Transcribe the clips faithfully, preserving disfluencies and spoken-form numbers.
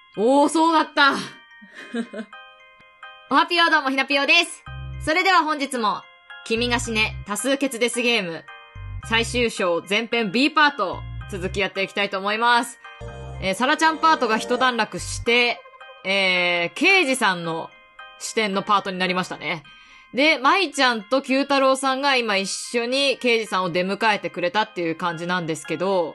おー、そうだった。おはぴよ、どうもひなぴよです。それでは本日も、君が死ね多数決デスゲーム、最終章前編 B パート、続きやっていきたいと思います。えー、サラちゃんパートが一段落して、えー、ケイジさんの視点のパートになりましたね。で、マイちゃんとキュータロウさんが今一緒にケイジさんを出迎えてくれたっていう感じなんですけど、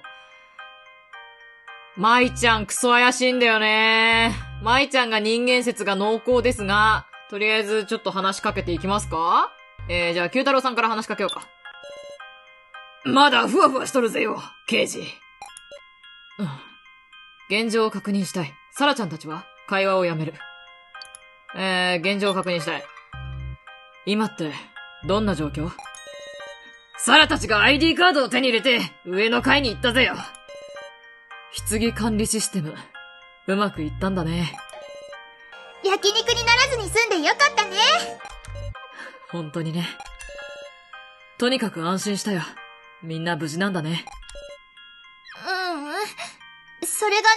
マイちゃんクソ怪しいんだよね。マイちゃんが人間説が濃厚ですが、とりあえずちょっと話しかけていきますか？えー、じゃあキュータロウさんから話しかけようか。まだふわふわしとるぜよ、ケイジ。うん。現状を確認したい。サラちゃんたちは会話をやめる。えー、現状を確認したい。今って、どんな状況？サラたちが アイディー カードを手に入れて、上の階に行ったぜよ。棺管理システム、うまくいったんだね。 焼肉にならずに済んでよかったね。 本当にね。とにかく安心したよ。みんな無事なんだね。 うん、それがね、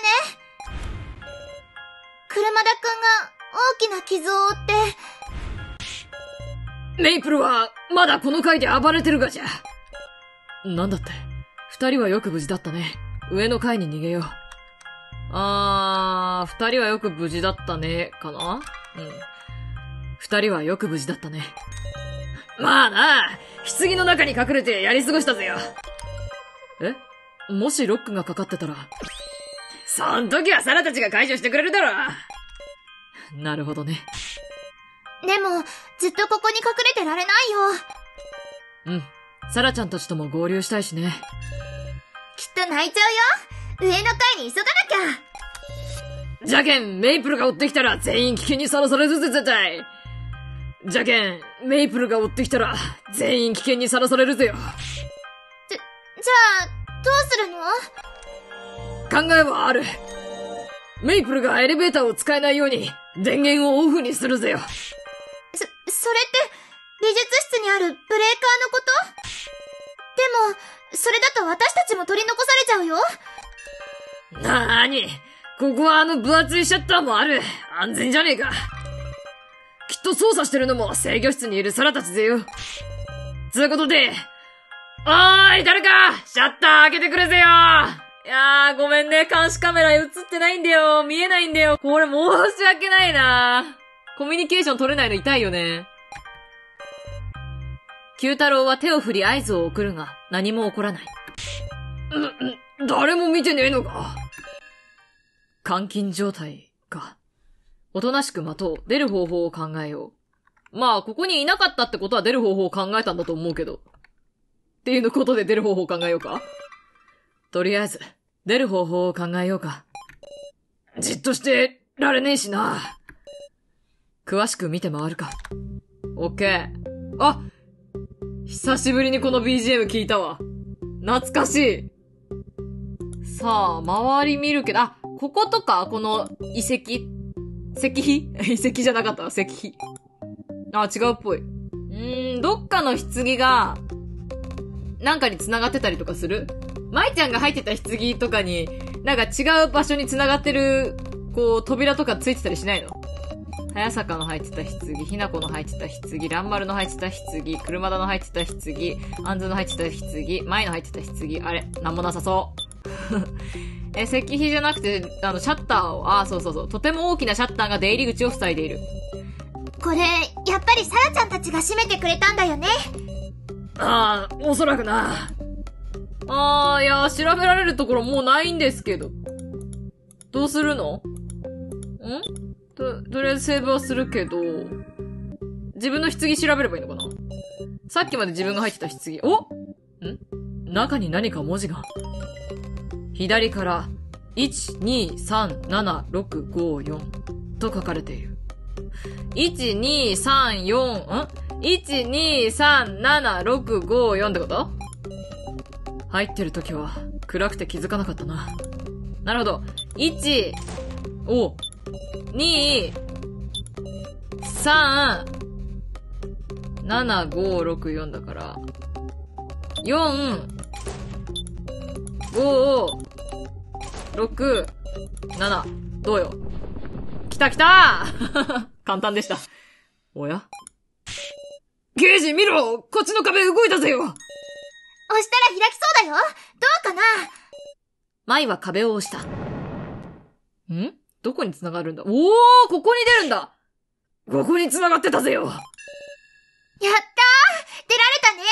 車田くんが大きな傷を負って。 メイプルはまだこの階で暴れてるがじゃ。なんだって、二人はよく無事だったね。上の階に逃げよう。あー、二人はよく無事だったね、かな？うん。二人はよく無事だったね。まあな、棺の中に隠れてやり過ごしたぜよ。え？もしロックがかかってたら。そん時はサラたちが解除してくれるだろ。なるほどね。 でも、ずっとここに隠れてられないよ。 うん。サラちゃんたちとも合流したいしね。 きっと泣いちゃうよ。上の階に急がなきゃ。 じゃけん、メイプルが追ってきたら全員危険にさらされるぜ、絶対。じゃけん、メイプルが追ってきたら全員危険にさらされるぜよ。 じ、じゃあ、どうするの？ 考えはある。メイプルがエレベーターを使えないように電源をオフにするぜよ。 そ、それって美術室にあるブレーカーのこと？でも、それだと私たちも取り残されちゃうよ。 なーに、ここはあの分厚いシャッターもある。安全じゃねえか。きっと操作してるのも制御室にいるサラたちぜよ。つうことで、おーい、誰かシャッター開けてくれぜよ。いやー、ごめんね。監視カメラ映ってないんだよ。見えないんだよ。これ申し訳ないな。コミュニケーション取れないの痛いよね。九太郎は手を振り合図を送るが、何も起こらない。ん、ん、誰も見てねえのか。監禁状態か。おとなしく待とう。出る方法を考えよう。まあ、ここにいなかったってことは出る方法を考えたんだと思うけど。っていうのことで出る方法を考えようか。とりあえず、出る方法を考えようか。じっとしてられねえしな。詳しく見て回るか。オッケー。あ、久しぶりにこの ビージーエム 聞いたわ。懐かしい。さあ、周り見るけど、あ、こことかこの遺跡石碑遺跡じゃなかったわ、石碑。あ、違うっぽい。うーん、どっかの棺が、なんかに繋がってたりとかする？舞ちゃんが入ってた棺とかに、なんか違う場所に繋がってる、こう、扉とかついてたりしないの？早坂の入ってた棺、ひなこの入ってた棺、蘭丸の入ってた棺、車田の入ってた棺、あんずの入ってた棺、舞の入ってた棺、あれ、なんもなさそう。え、石碑じゃなくて、あの、シャッターを、あ、そうそうそう、とても大きなシャッターが出入り口を塞いでいる。 これ、やっぱりサラちゃんたちが閉めてくれたんだよね。 ああ、おそらくな。ああ、いや、調べられるところもうないんですけど。どうするの？ん？と、とりあえずセーブはするけど、自分の棺調べればいいのかな？さっきまで自分が入ってた棺。お？ん？中に何か文字が。左から、いち、に、さん、なな、ろく、ご、よんと書かれている。いち、に、さん、よん、ん？ いち、に、さん、なな、ろく、ご、よんってこと？入ってる時は暗くて気づかなかったな。なるほど。いち、お、に、さん、なな、ご、ろく、よんだから、よん、ご、ろく、なな。 どうよ。来た来た簡単でした。おや？刑事見ろ！こっちの壁動いたぜよ！ 押したら開きそうだよ。どうかな？ 舞は壁を押した。ん？どこに繋がるんだ？おー！ここに出るんだ！ここに繋がってたぜよ！やったー！ 出られたね！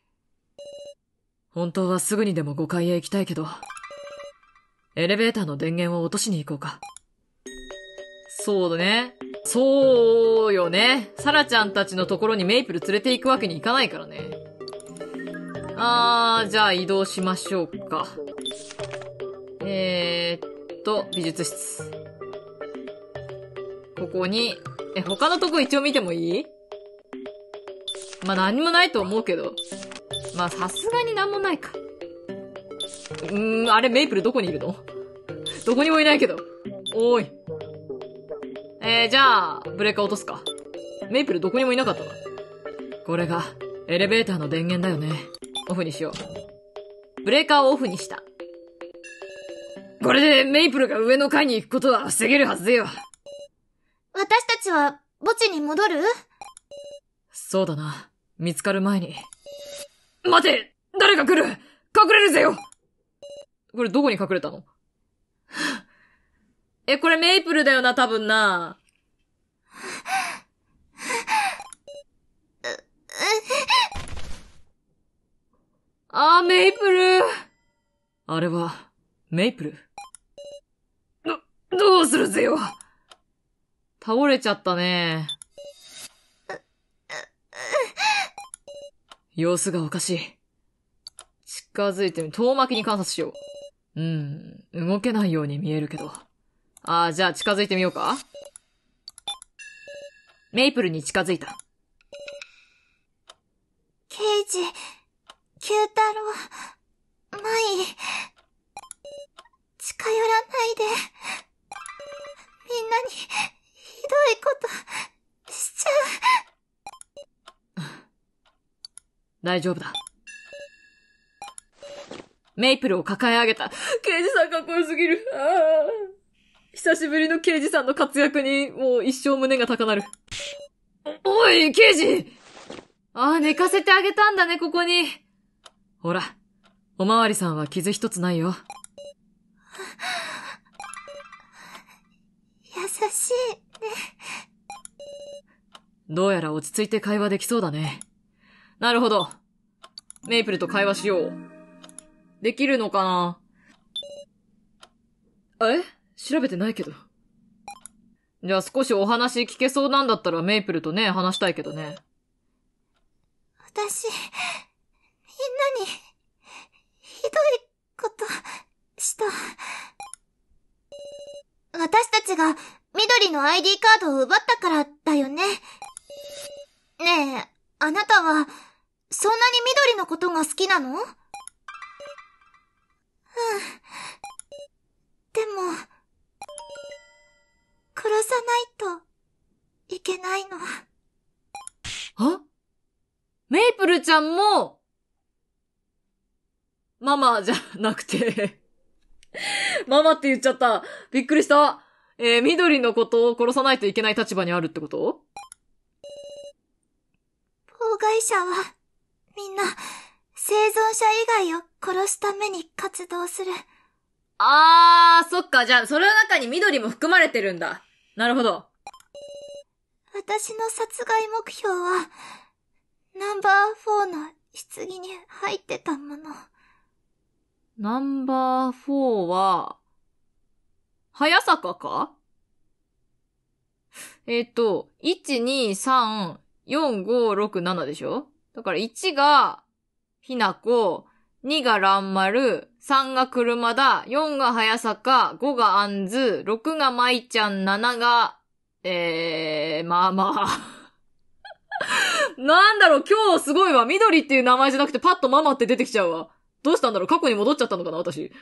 本当はすぐにでもごかいへ行きたいけど、エレベーターの電源を落としに行こうか。そうだね。そうよね。サラちゃんたちのところにメイプル連れて行くわけにいかないからね。あー、じゃあ移動しましょうか。えーっと、美術室。ここに、え、他のとこ一応見てもいい？まあ、何もないと思うけど。まあ、さすがに何もないか。うーん、あれメイプルどこにいるの？どこにもいないけど。おーい。えー、じゃあ、ブレーカー落とすか。メイプルどこにもいなかったわ。これが、エレベーターの電源だよね。オフにしよう。ブレーカーをオフにした。これでメイプルが上の階に行くことは防げるはずだよ。 私たちは墓地に戻る？ そうだな。見つかる前に。待て！誰か来る！隠れるぜよ！これどこに隠れたの？え、これメイプルだよな、多分な。あー、メイプル。あれは、メイプル。ど、どうするぜよ。倒れちゃったね。様子がおかしい。近づいてみ、遠巻きに観察しよう。うん、動けないように見えるけど。あー、じゃあ近づいてみようか。メイプルに近づいた。 刑事、九太郎、マイ、近寄らないで。みんなに、ひどいこと、しちゃう。 大丈夫だ。メイプルを抱え上げた。刑事さんかっこよすぎる。ああ。久しぶりの刑事さんの活躍に、もう一生胸が高鳴る。お、おい、刑事！ああ、寝かせてあげたんだね、ここに。ほら、おまわりさんは傷一つないよ。 優しいね。 どうやら落ち着いて会話できそうだね。なるほど。メイプルと会話しよう。できるのかな？え？調べてないけど。じゃあ少しお話聞けそうなんだったらメイプルとね、話したいけどね。 私、みんなに、ひどいこと、した。私たちが緑の アイディー カードを奪ったからだよね。ねえ、あなたは、そんなに緑のことが好きなの？うん。でも、殺さないといけないの。 あ？メイプルちゃんも、ママじゃなくて、ママって言っちゃった。びっくりした。えー、緑のことを殺さないといけない立場にあるってこと？ 妨害者は、みんな、生存者以外を殺すために活動する。 あー、そっか。じゃあ、それの中に緑も含まれてるんだ。なるほど。 私の殺害目標は、ナンバーフォーの棺に入ってたもの。 ナンバーフォーは、早坂か？えっと、いち、に、さん、よん、ご、ろく、ななでしょ？だからいちが、ひなこ、にが蘭丸、さんが車だ、よんが早坂、ごがあんず、ろくがまいちゃん、ななが、えー、まあまあ。なんだろう、今日すごいわ。緑っていう名前じゃなくてパッとママって出てきちゃうわ。どうしたんだろう、過去に戻っちゃったのかな、私。え？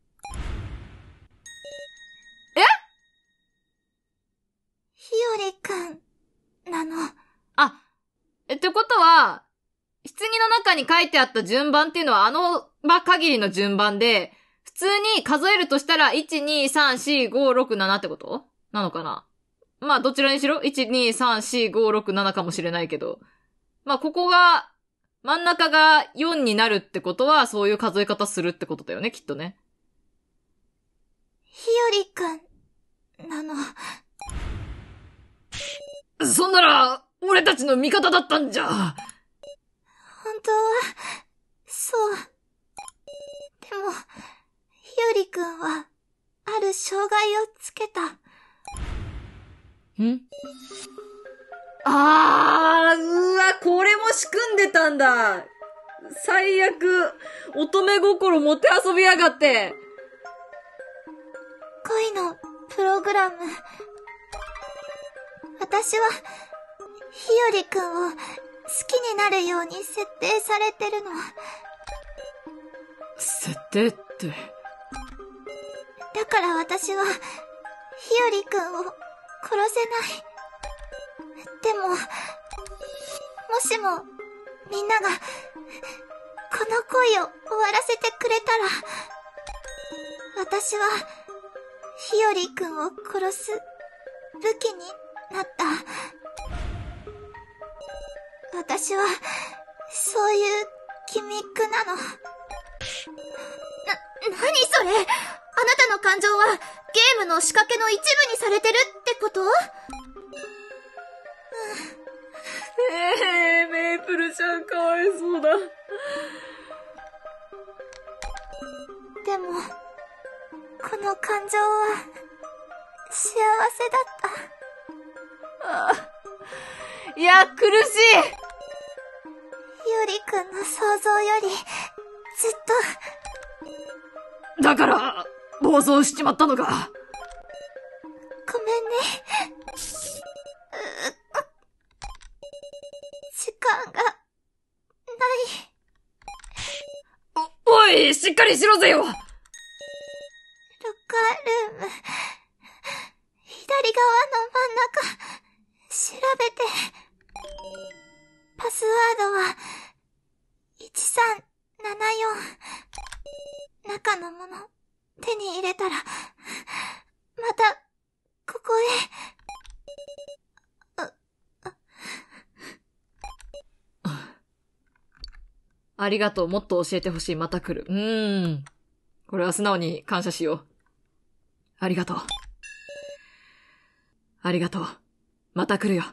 ひよりくん、なの。 あ、え、ってことは、棺の中に書いてあった順番っていうのはあの場限りの順番で、普普通に数えるとしたら、いち、に、さん、よん、ご、ろく、ななってことなのかな。まあ、どちらにしろ ?いち、に、さん、よん、ご、ろく、ななかもしれないけど。まあ、ここが、真ん中がよんになるってことは、そういう数え方するってことだよね、きっとね。 日和くん、なの。 そんなら、俺たちの味方だったんじゃ。 本当は、そう。でも、日和くんは、ある障害をつけた。 んあー、うわ、これも仕組んでたんだ。最悪。乙女心もてあそびやがって。 恋のプログラム。私は、日和くんを好きになるように設定されてるの。 設定って。 だから私は、日和くんを殺せない。でも、もしも、みんなが、この恋を終わらせてくれたら、私は、日和くんを殺す武器になった。私は、そういうギミックなの。な、何それ？あなたの感情は、ゲームの仕掛けの一部にされてるってこと？ ええー、メイプルちゃんかわいそうだ。 でも、この感情は、幸せだった。 ああ、いや、苦しい。 ゆりくんの想像より、ずっと。だから、暴走しちまったのか。 ごめんね。時間が、ない。 お、おい、しっかりしろぜよ。ロッカールーム、左側の真ん中、調べて。パスワードは、いちさんななよん。中のもの、手に入れたら、また、ここへ。 ありがとう。もっと教えてほしい。また来る。うーん。これは素直に感謝しよう。ありがとう。ありがとう。また来るよ。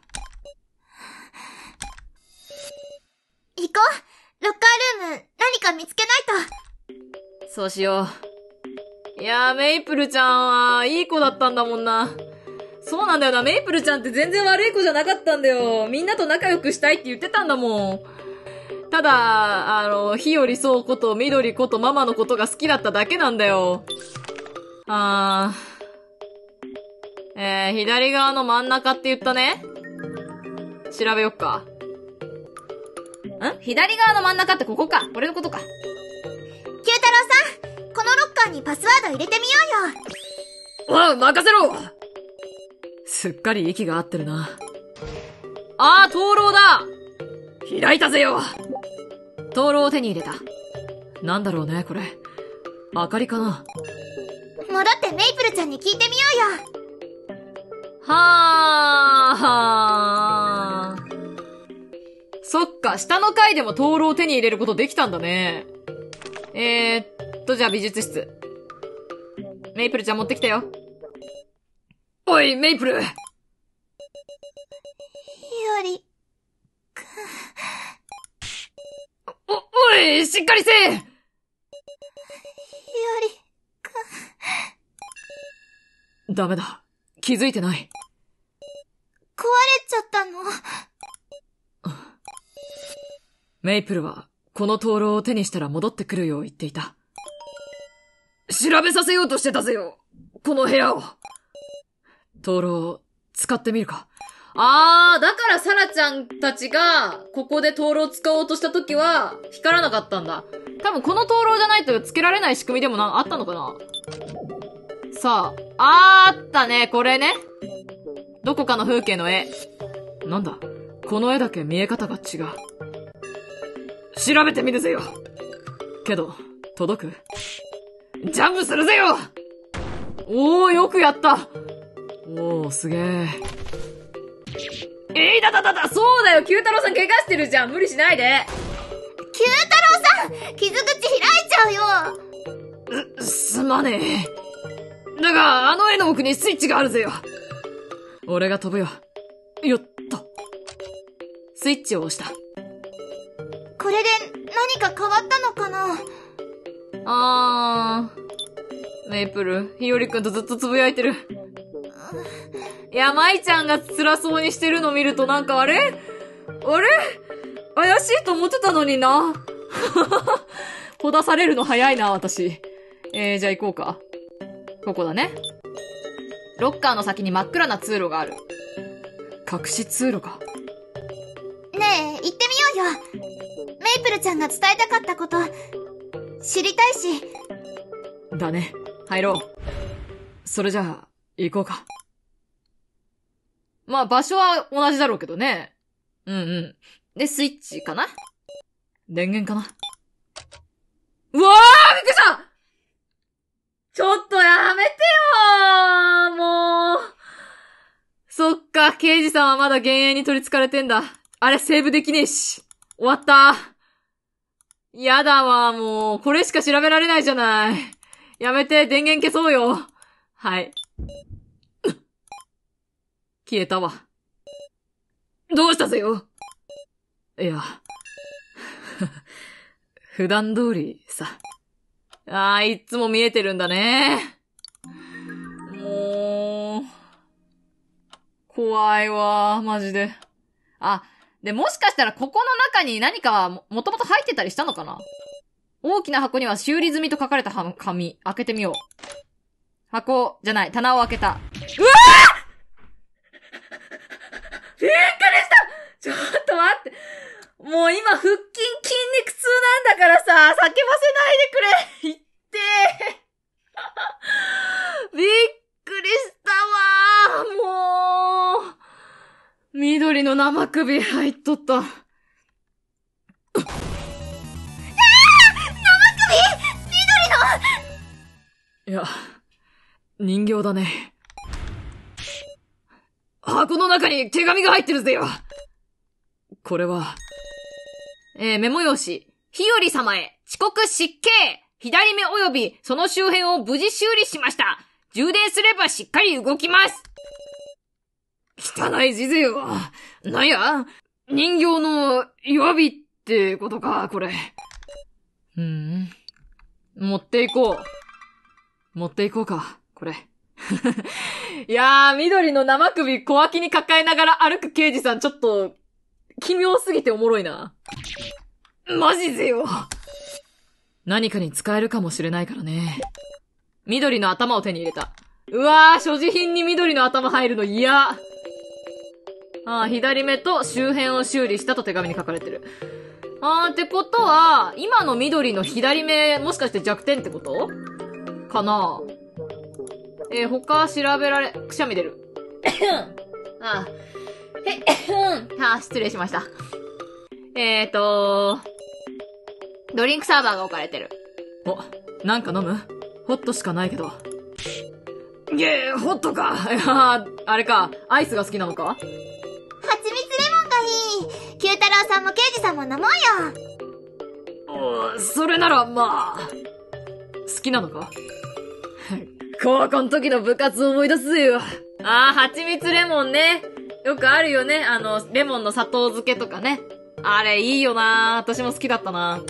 行こう。ロッカールーム、何か見つけないと。そうしよう。いやー、メイプルちゃんはいい子だったんだもんな。そうなんだよな。メイプルちゃんって全然悪い子じゃなかったんだよ。みんなと仲良くしたいって言ってたんだもん。ただ、あの、日和そうこと緑ことママのことが好きだっただけなんだよ。あー。えー、左側の真ん中って言ったね。調べよっか。ん？左側の真ん中ってここか。これのことか。 九太郎さん、このロッカーにパスワード入れてみようよ。おう、任せろ。すっかり息が合ってるな。あー、灯籠だ。開いたぜよ。灯籠を手に入れた。なんだろうね、これ。明かりかな。 戻ってメイプルちゃんに聞いてみようよ。 はー、はー。そっか、下の階でも灯籠を手に入れることできたんだね。えーっと、じゃあ美術室。メイプルちゃん持ってきたよ。おい、メイプル。 日和くん。 お、おい、しっかりせえ。日和くん。ダメだ。気づいてない。 壊れちゃったの？ メイプルは、この灯籠を手にしたら戻ってくるよう言っていた。調べさせようとしてたぜよ。この部屋を。灯籠、使ってみるか。あー、だからサラちゃんたちが、ここで灯籠を使おうとした時は、光らなかったんだ。多分この灯籠じゃないとつけられない仕組みでもな、あったのかな。さあ、あーったね、これね。どこかの風景の絵。なんだ、この絵だけ見え方が違う。調べてみるぜよ。けど、届く？ ジャンプするぜよ。おー、よくやった。おー、すげー。えいだだだだ、そうだよ、九太郎さん怪我してるじゃん。無理しないで。 九太郎さん、傷口開いちゃうよ。 す、すまねえ。だが、あの絵の奥にスイッチがあるぜよ。俺が飛ぶよ。よっと。スイッチを押した。 これで何か変わったのかな？ あー。メイプル、ひよりくんとずっとつぶやいてる。いや、舞ちゃんが辛そうにしてるの見るとなんかあれあれ怪しいと思ってたのにな。ほだされるの早いな、私。えー、じゃあ行こうか。ここだね。ロッカーの先に真っ暗な通路がある。隠し通路か。 ねえ、行ってみようよ。メイプルちゃんが伝えたかったこと、知りたいし。 だね。入ろう。それじゃあ、行こうか。まあ、場所は同じだろうけどね。うんうん。で、スイッチかな？電源かな？うわー！びっくりした！ちょっとやめてよー！もう。そっか、刑事さんはまだ幻影に取り憑かれてんだ。あれ、セーブできねえし。終わった。やだわ、もう。これしか調べられないじゃない。やめて、電源消そうよ。はい。消えたわ。どうしたぜよ。いや。普段通りさ。ああ、いっつも見えてるんだね。もう、怖いわ、マジで。あ、で、もしかしたらここの中に何かも、もともと入ってたりしたのかな？大きな箱には修理済みと書かれた紙、開けてみよう。箱、じゃない、棚を開けた。うわー！びっくりした！ちょっと待って。もう今腹筋筋肉痛なんだからさ、叫ばせないでくれ。言って。びっくりしたわー。もう。緑の生首入っとった。あー！生首！緑の！いや、人形だね。箱の中に手紙が入ってるぜよ。これは、えー、メモ用紙。日和様へ、遅刻失敬。左目及びその周辺を無事修理しました。充電すればしっかり動きます。汚い字ぜよ。なんや、人形の弱火ってことか、これ。うーん。持っていこう。持っていこうか、これ。いやー、緑の生首小脇に抱えながら歩く刑事さん、ちょっと、奇妙すぎておもろいな。マジぜよ。何かに使えるかもしれないからね。緑の頭を手に入れた。うわー、所持品に緑の頭入るの嫌。あー、左目と周辺を修理したと手紙に書かれてる。あー、ってことは、今の緑の左目、もしかして弱点ってことかな？えー、他調べられ、くしゃみ出る。あー、へっ、あー、失礼しました。えーとー、ドリンクサーバーが置かれてる。お、なんか飲む？ホットしかないけど。げー、ホットか。いやー、あれか、アイスが好きなのか？ 蜂蜜レモンがいい。九太郎さんも刑事さんも飲もうよ。 おー、それなら、まあ、好きなのか？高校の時の部活を思い出すぜよ。あー、蜂蜜レモンね。よくあるよね。あの、レモンの砂糖漬けとかね。あれ、いいよなー。私も好きだったな。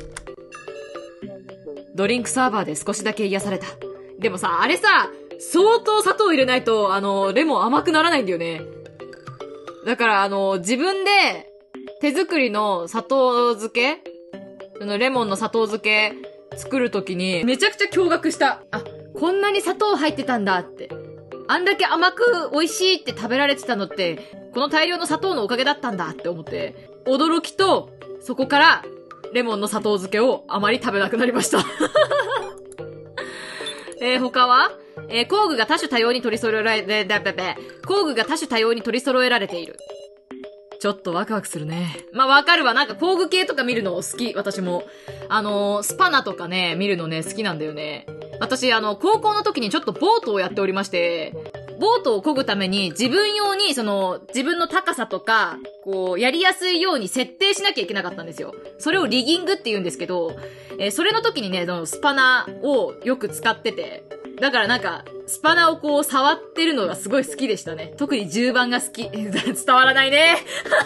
ドリンクサーバーで少しだけ癒された。でもさ、あれさ、相当砂糖入れないと、あの、レモン甘くならないんだよね。だから、あの、自分で、手作りの砂糖漬けそのレモンの砂糖漬け作るときに、めちゃくちゃ驚愕した。あ、こんなに砂糖入ってたんだって。あんだけ甘く美味しいって食べられてたのって、この大量の砂糖のおかげだったんだって思って、驚きと、そこから、レモンの砂糖漬けをあまり食べなくなりました。えー、他はえー、工具が多種多様に取り揃えられ、で、だ、べ、べ、工具が多種多様に取り揃えられている。ちょっとワクワクするね。まあ、わかるわ。なんか工具系とか見るの好き、私も。あのー、スパナとかね、見るのね、好きなんだよね。 私、あの、高校の時にちょっとボートをやっておりまして、ボートを漕ぐために自分用に、その、自分の高さとか、こう、やりやすいように設定しなきゃいけなかったんですよ。それをリギングって言うんですけど、えー、それの時にね、そのスパナをよく使ってて、だからなんか、スパナをこう触ってるのがすごい好きでしたね。特にじゅうばんが好き。伝わらないね。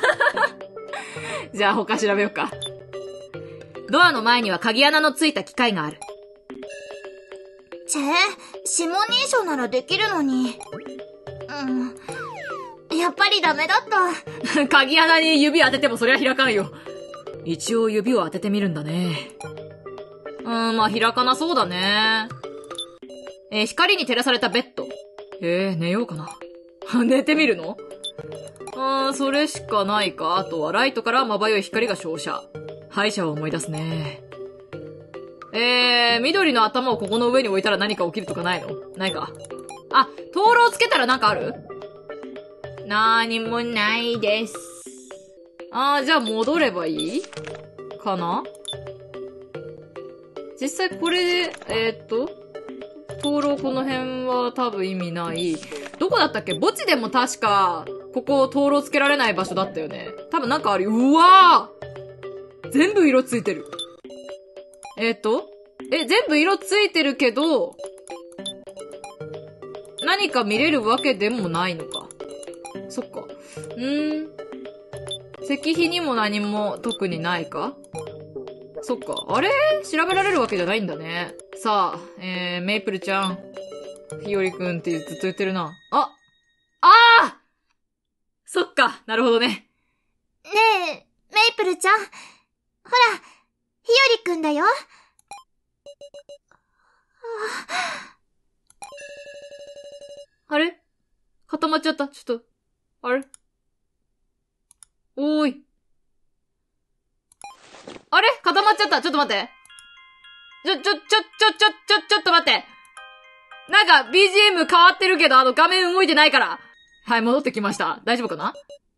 じゃあ他調べようか。ドアの前には鍵穴のついた機械がある。 チェ、指紋認証ならできるのに。うん。やっぱりダメだった。 鍵穴に指当ててもそりゃ開かんよ。一応指を当ててみるんだね。うーん、まあ開かなそうだね。えー、光に照らされたベッド。えー、寝ようかな。寝てみるの？あー、それしかないか。あとはライトからまばゆい光が照射。歯医者を思い出すね。えー、緑の頭をここの上に置いたら何か起きるとかないの？ないか。あ、灯籠つけたらなんかある？なーにもないです。あー、じゃあ戻ればいい？かな？実際これで、えー、っと、灯籠この辺は多分意味ない。どこだったっけ？墓地でも確か、ここ灯籠つけられない場所だったよね。多分なんかある。うわー！全部色ついてる。えー、っと、え、全部色ついてるけど、何か見れるわけでもないのか。そっか。うーん。石碑にも何も特にないか？そっか。あれ？調べられるわけじゃないんだね。さあ、えー、メイプルちゃん。ひよりくんってずっと言ってるな。あああそっか。なるほどね。 ねえ、メイプルちゃん。ほら、ひよりくんだよ。 あれ？固まっちゃった。ちょっと。あれ？おーい。あれ？固まっちゃった。ちょっと待って。ちょ、ちょ、ちょ、ちょ、ちょ、ちょ、ちょっと待って。なんか ビージーエム 変わってるけど、あの画面動いてないから。はい、戻ってきました。大丈夫かな？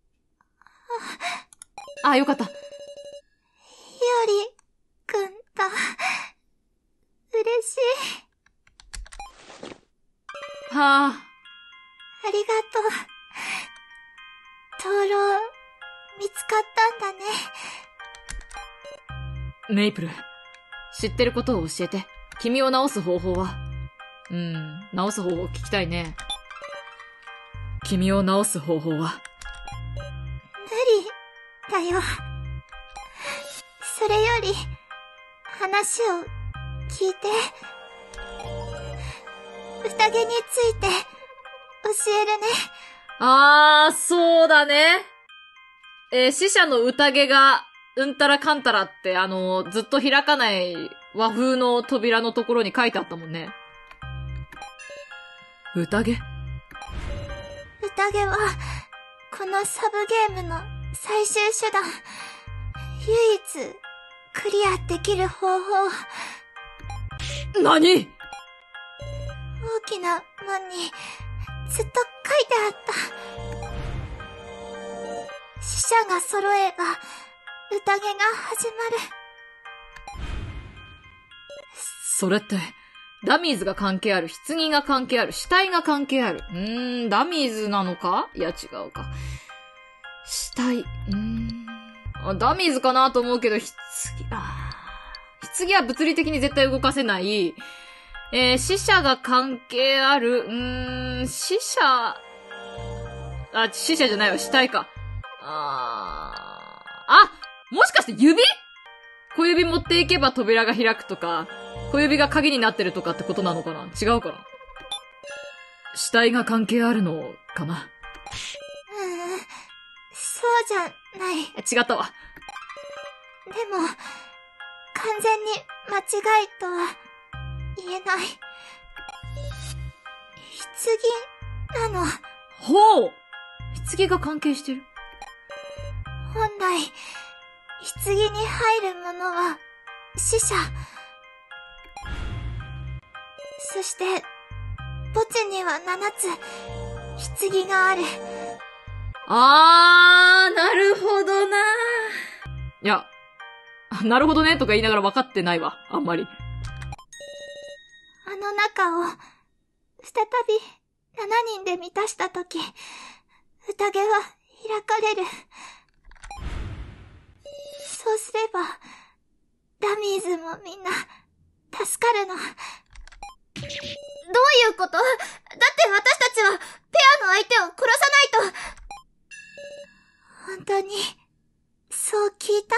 あ、よかった。 ひよりくんだ。嬉しい。 はあ。 ありがとう。灯籠、見つかったんだね。 メイプル、知ってることを教えて。君を治す方法は？うーん、治す方法聞きたいね。君を治す方法は？ 無理だよ。それより、話を聞いて。宴について、教えるね。 あー、そうだね。えー、死者の宴が、うんたらかんたらって、あのー、ずっと開かない和風の扉のところに書いてあったもんね。宴？ 宴は、このサブゲームの最終手段。唯一、クリアできる方法。 何？ 大きな門に、ずっと書いてあった。死者が揃えば、宴が始まる。 それって、ダミーズが関係ある、棺が関係ある、死体が関係ある。うーん、ダミーズなのか？いや違うか。死体、うーん。あ、ダミーズかなと思うけど、棺、あー、棺は物理的に絶対動かせない。えー、死者が関係ある、うーん、死者、あ、死者じゃないわ、死体か。あー、あ、もしかして指？小指持っていけば扉が開くとか、小指が鍵になってるとかってことなのかな？違うかな？死体が関係あるのかな？ うーん、そうじゃない。 違ったわ。 でも、完全に間違いとは言えない。棺なの。 ほう！棺が関係してる。 本来、棺に入るものは死者。そして、墓地には七つ、棺がある。 あー、なるほどな。いや、なるほどねとか言いながら分かってないわ、あんまり。 ああの中を、再びしちにんで満たしたとき、宴は開かれる。そうすれば、ダミーズもみんな、助かるの。どういうこと？だって私たちは、ペアの相手を殺さないと。本当に、そう聞いた？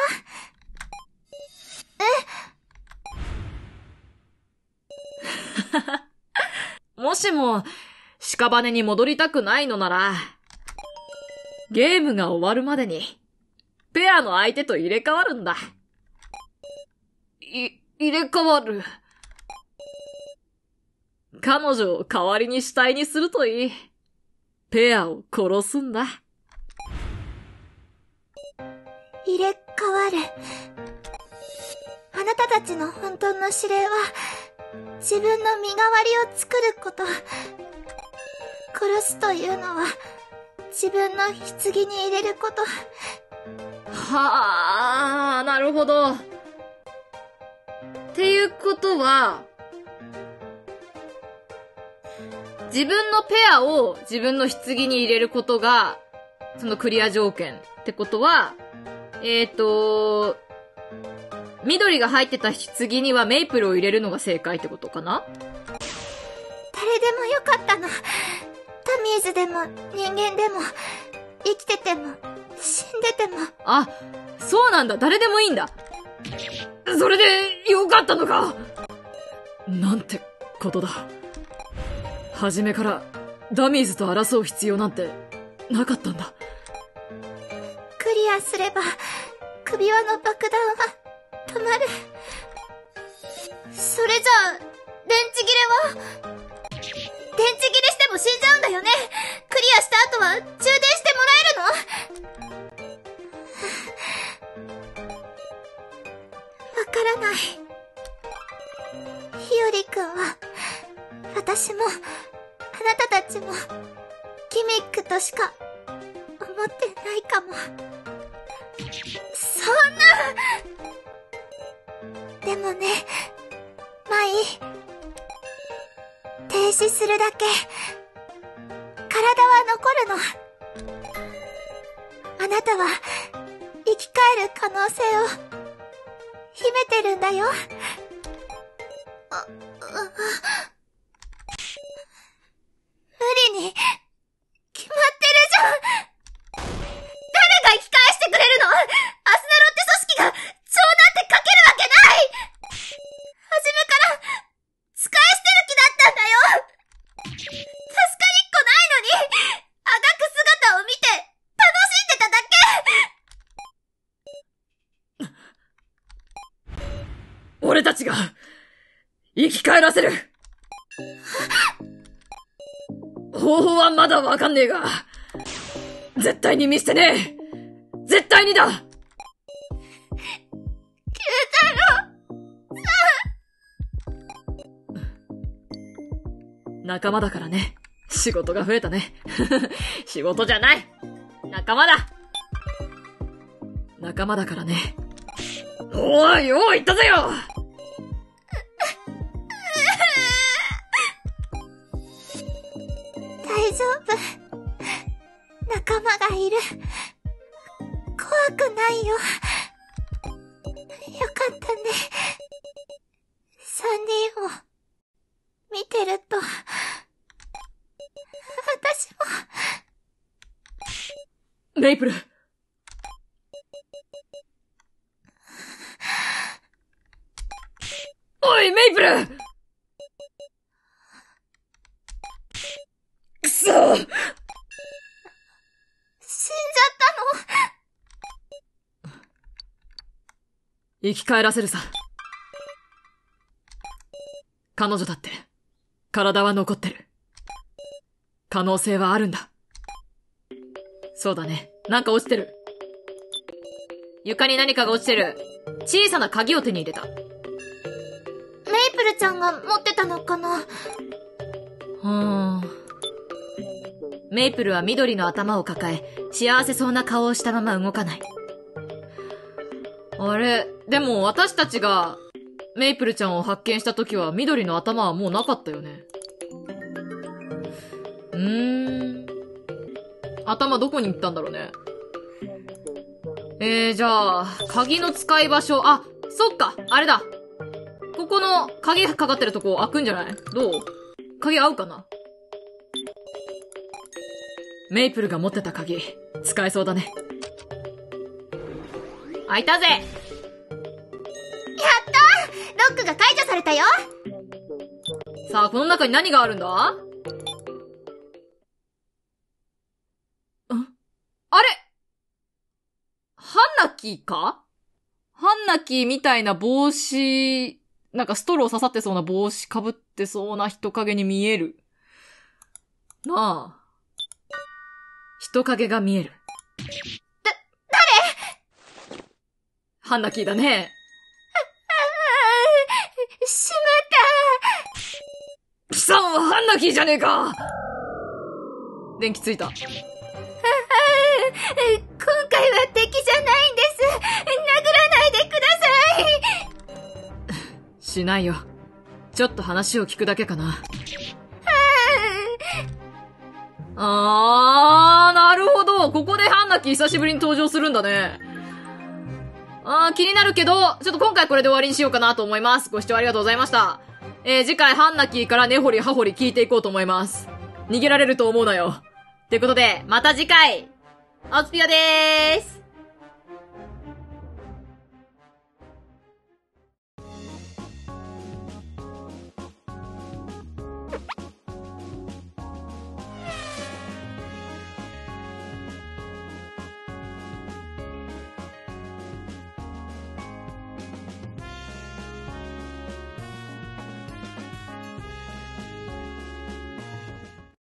えもしも、屍に戻りたくないのなら、ゲームが終わるまでに、ペアの相手と入れ替わるんだ。い、入れ替わる。彼女を代わりに死体にするといい。ペアを殺すんだ。 入れ替わる。あなたたちの本当の指令は、自分の身代わりを作ること。殺すというのは、自分の棺に入れること。 はあ、なるほど。っていうことは、自分のペアを自分の棺に入れることが、そのクリア条件ってことは、えーと、緑が入ってた棺にはメイプルを入れるのが正解ってことかな？ 誰でもよかったの。タミーズでも人間でも、生きてても死んでても。 あ、そうなんだ。誰でもいいんだ。それでよかったのか。なんてことだ。初めからダミーズと争う必要なんてなかったんだ。 クリアすれば首輪の爆弾は止まる。それじゃあ電池切れは？電池切れしても死んじゃうんだよね。クリアした後は充電してもらえるの？わからない。日和くんは私もあなたたちもギミックとしか思ってないかも。そんな！でもね、マイ、停止するだけ体は残るの。あなたは生き返る可能性を秘めてるんだよ。あ、あ、無理に決まってるじゃん。誰が生き返してくれるの？アスナロって組織が超なんてかけるわけない。初めから使い捨てる気だったんだよ。助かりっこないのにあがく姿を見て楽しんでただけ。俺たちが生き返らせる。方法はまだわかんねえが、絶対に見捨てねえ。絶対にだ。九太郎仲間だからね。仕事が増えたね。仕事じゃない。仲間だ。仲間だからね。おーい、よう言ったぜよ。 大丈夫。仲間がいる。怖くないよ。よかったね。三人を見てると、私も。 メイプル。おい、メイプル！くそ！死んじゃったの？ 生き返らせるさ。彼女だって、体は残ってる。可能性はあるんだ。そうだね。なんか落ちてる。床に何かが落ちてる。小さな鍵を手に入れた。 メイプルちゃんが持ってたのかな？ うーん。メイプルは緑の頭を抱え、幸せそうな顔をしたまま動かない。あれ、でも私たちが、 メイプルちゃんを発見した時は緑の頭はもうなかったよね。うーん。頭どこに行ったんだろうね。えー、じゃあ、鍵の使い場所、あ、そっか、あれだ。ここの鍵がかかってるとこ開くんじゃない？どう？鍵合うかな？メイプルが持ってた鍵、使えそうだね。開いたぜ！やったー！ロックが解除されたよ！ さあ、この中に何があるんだ？ん？あれ？ハンナキーか？ハンナキーみたいな帽子、なんかストロー刺さってそうな帽子被ってそうな人影に見える。なあ。人影が見える。 だ、誰？ ハンナキーだね。 しまった。貴さんはハンナキーじゃねえか。電気ついた。 今回は敵じゃないんです。殴らないでください。 しないよ。ちょっと話を聞くだけかな。あー、なるほど。ここでハンナキー久しぶりに登場するんだね。あー、気になるけど、ちょっと今回これで終わりにしようかなと思います。ご視聴ありがとうございました。えー、次回ハンナキーから根掘り葉掘り聞いていこうと思います。逃げられると思うなよ。ということで、また次回、おつぴよでーす。